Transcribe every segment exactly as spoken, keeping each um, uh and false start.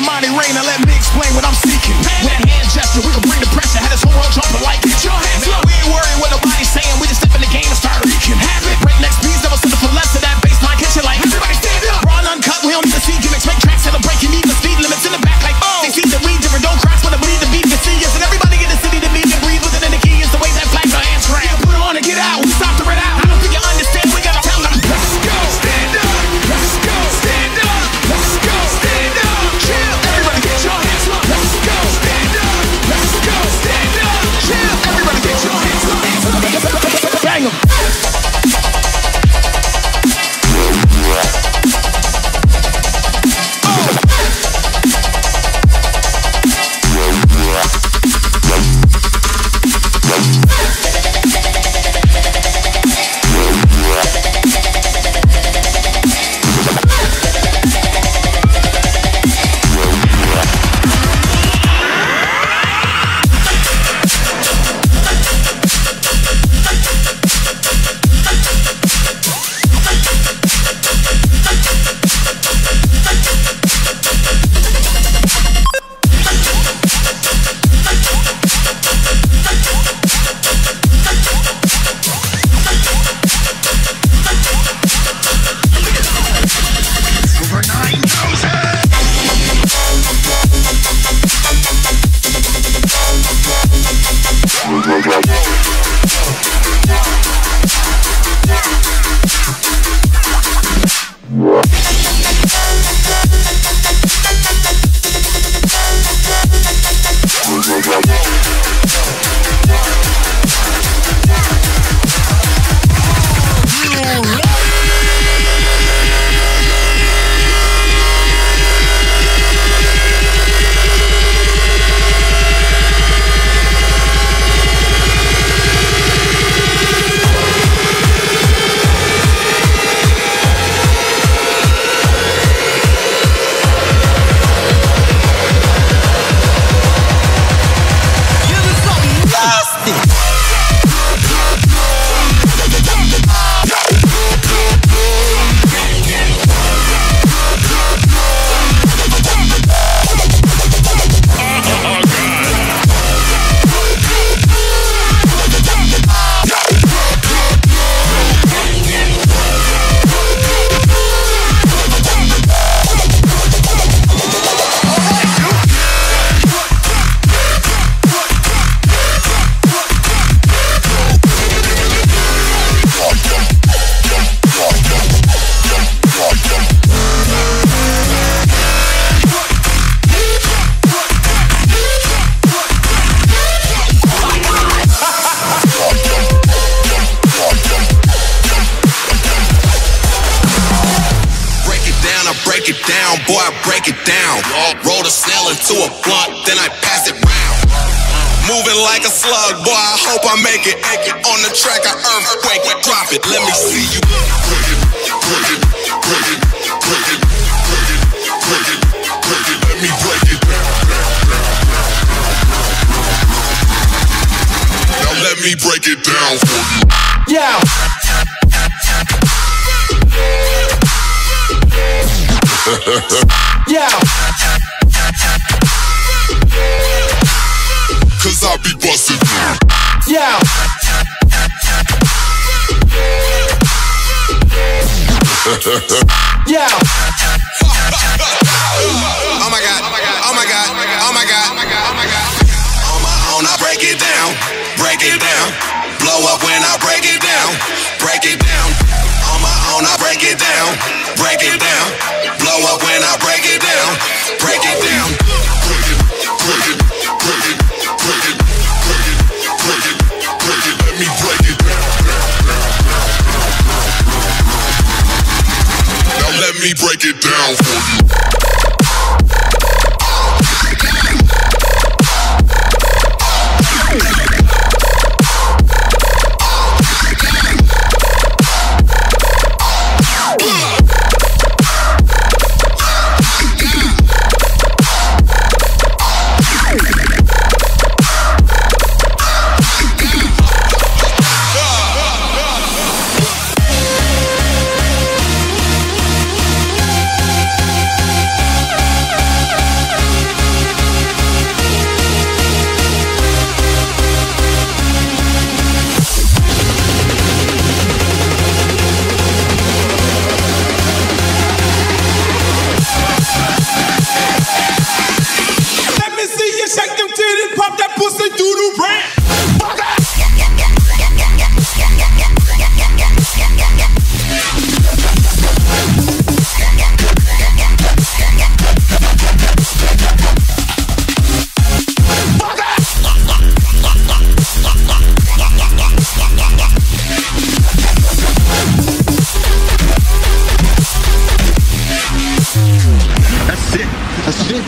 Monty Rain, now let me explain what I'm seeking. With a hand gesture, we can bring the pressure. Had this whole world jumping like, get your hands up. We ain't worried what nobody's saying. We just step in the game and start reeking. Have it. Break next beats, never settle for less of that baseline. Catch it like, everybody stand up. Raw and uncut, we don't need to see gimmicks. Make tracks, celebrate, you need the speed limits in the back like, oh. They see that we different, don't cross when I bleed the beat can see us. And everybody in the city to meet and breathe with it. And the key is the way that flag our hands grab. Yeah, put it on and get out. We stop to it out. I don't think you understand. We gotta tell them. Let's go, stand up. Let's go, stand up. Let's go, stand up. Chill. Everybody get your hands up. Let's go, stand up. Let's go, stand up. Chill. Everybody get your hands up. Bang 'em. To a blunt, then I pass it round. Moving like a slug, boy, I hope I make it. On the track, I earthquake it, drop it. Let me see you. Break it, break it, break it, break it, break it, break it, break it. Let me break it. Now let me break it down for you. Yeah. Yeah. Cause I be bustin'. Yeah. Yeah. Oh my god, oh my god, oh my god, oh my god, oh my god, oh my god. On my own, I break it down, break it down. Blow up when I break it down, break it down. On my own, I break it down, break it down. Blow up when I break it down, break it down. Break it, break it, break it. Break it, break it, break it, break it, let me break it down. Now let me break it down for you. That's it.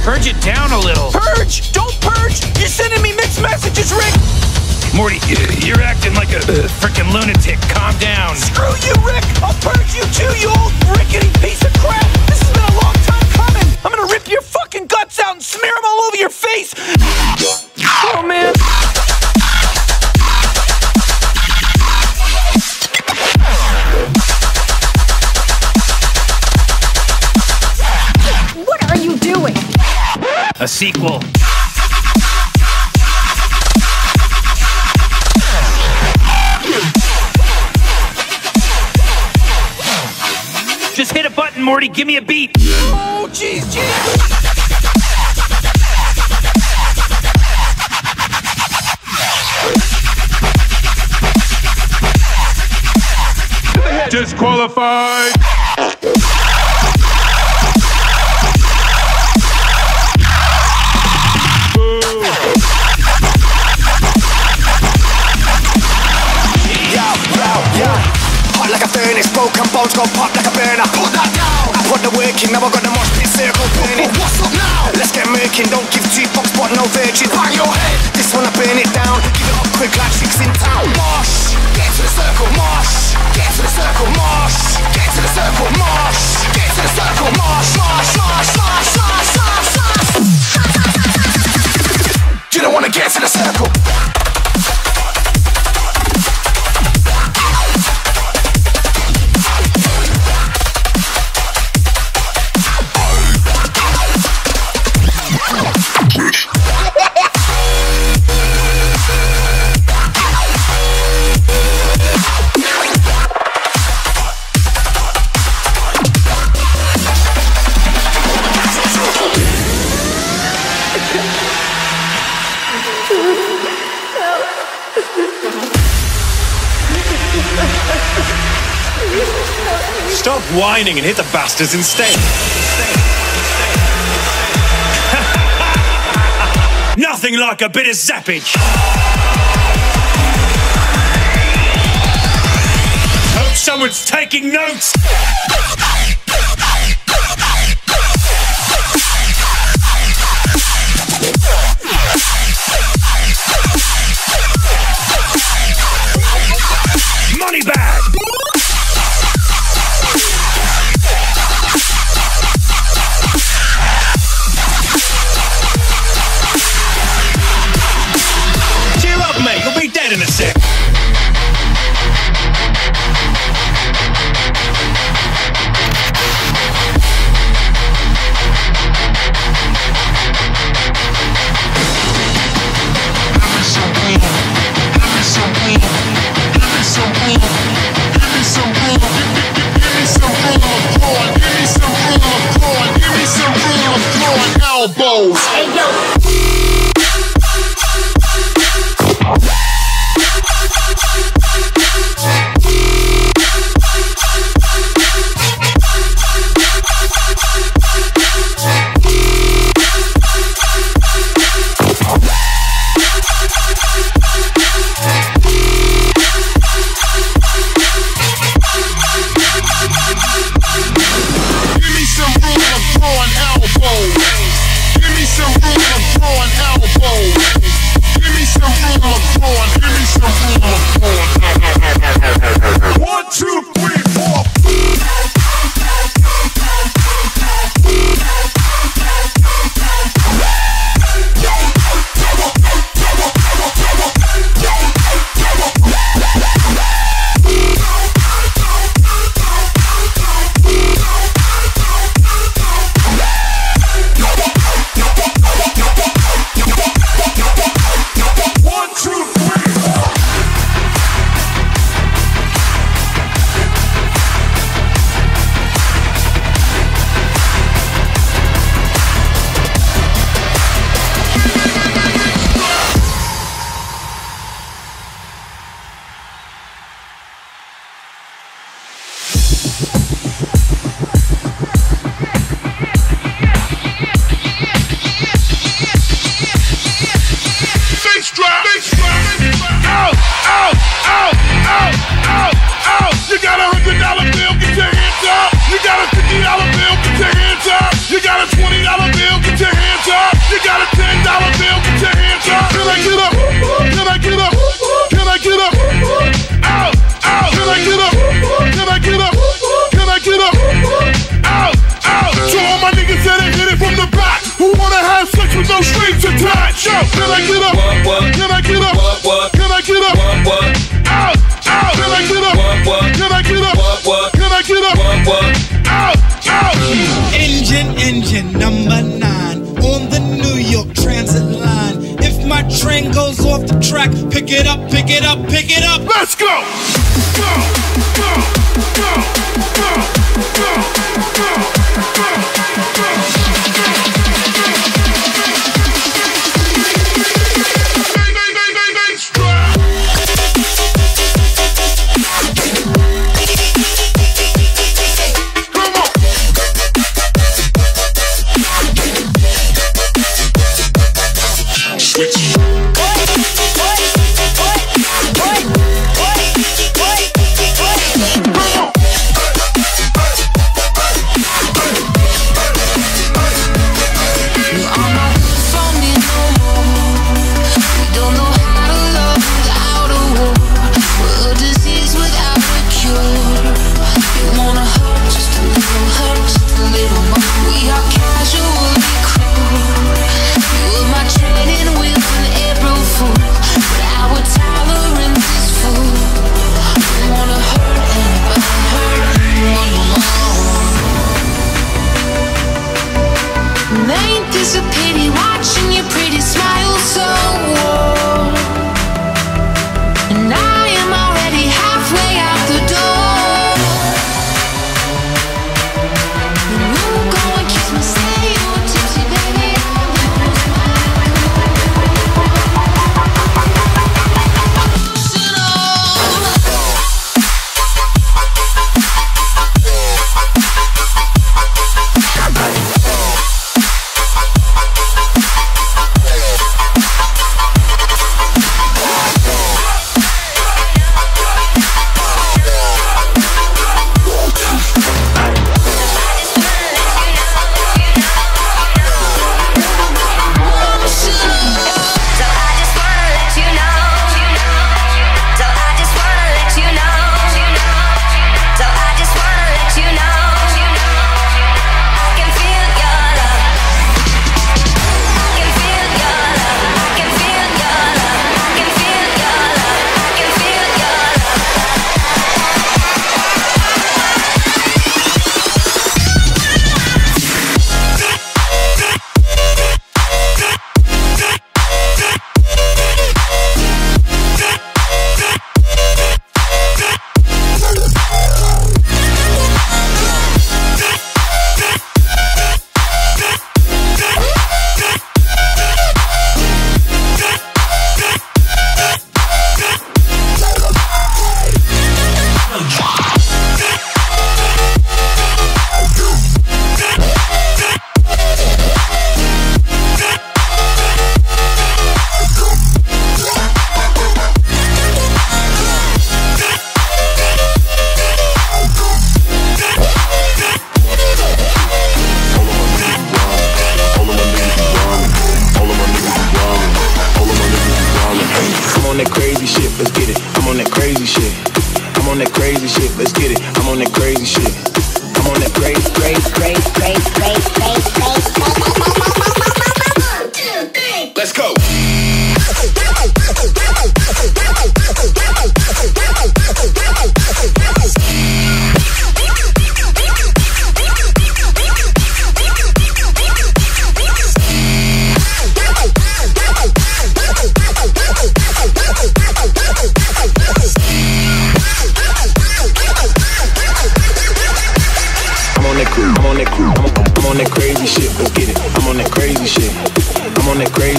Purge it down a little. Purge! Don't purge! You're sending me mixed messages, Rick! Morty, you're acting like a uh, freaking lunatic. Calm down. Screw you, Rick! I'll purge you too, you old rickety piece of crap! This has been a long time coming! I'm gonna rip your fucking guts out and smear them all over your face! Oh, man! What are you doing? A sequel. Just hit a button, Morty. Give me a beat. Oh, jeez, jeez. Disqualified. Broken bones gon' pop like a burner. Put that down. I put the work in, now I got the mosh pit circle burning. What's up now? Let's get murking, don't give two fucks, but no virgin. Bang your head. This one I burn it down. Give it up quick like chicks in town. Mosh, get to the circle. Mosh, get to the circle. Mosh, get to the circle. Mosh, get to the circle. Mosh, mosh, mosh, mosh, mosh, mosh, mosh. You don't wanna get to the circle. Stop whining and hit the bastards instead. Nothing like a bit of zappage. Hope someone's taking notes. Money bag. In a sec. Elbows. Hey, yo. Give me some Yo, can I get up? What, what? Can I get up? What, what? Can I get up? What, what? Out, out. Can I get up? What, what? Can I get up? What, what? Can I get up? What, what? Out, out. Engine, engine number nine on the New York Transit line. If my train goes off the track, pick it up, pick it up, pick it up. Let's go. Go, go, go, go, go, go, go, go.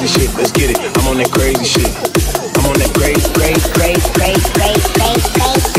crazy, crazy, crazy, crazy, crazy, crazy, crazy.